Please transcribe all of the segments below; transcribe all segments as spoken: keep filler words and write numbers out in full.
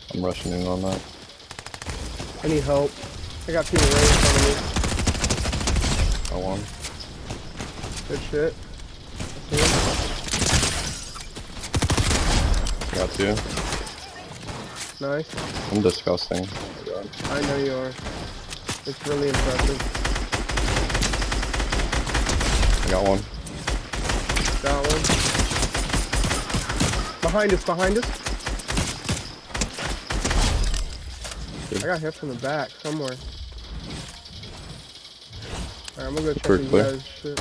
I'm rushing in on that. I need help. I got people right in front of me. I won. Good shit. I got two. Nice. I'm disgusting. Oh my god. I know you are. It's really impressive. I got one. Got one. Behind us, behind us. I got hit from the back somewhere. Alright, I'm gonna go check Pretty these clear. guys' shit.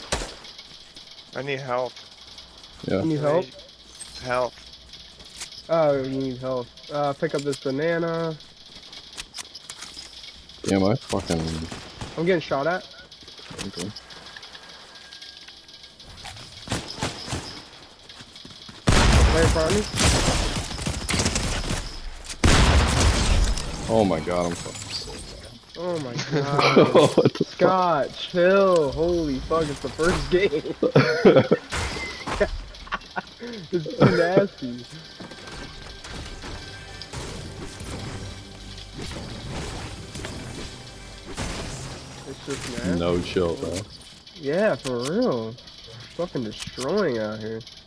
I need help. Yeah. You need help? Help. Oh, you need help. Uh, pick up this banana. Damn, I fucking. I'm getting shot at. Okay. Right in front of me. Oh my god, I'm fucking sick. Oh my god. What the Scott, chill. Holy fuck, it's the first game. It's too nasty. It's just nasty. No chill, bro. Yeah, for real. Fucking destroying out here.